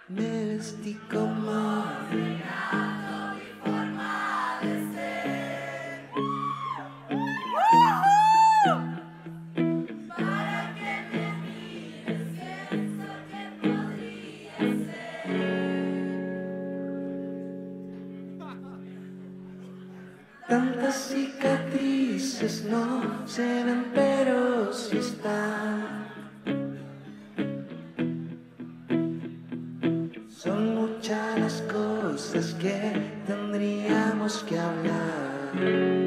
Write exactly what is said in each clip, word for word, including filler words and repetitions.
Me vestí como regato mi forma de ser, para que me mires, pienso que podría ser. tantas cicatrices, no se ven, pero sí están. Son muchas las cosas que tendríamos que hablar.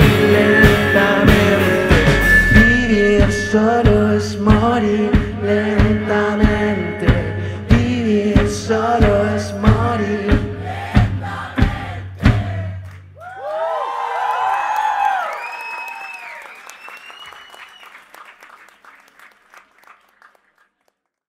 Solo es morir lentamente.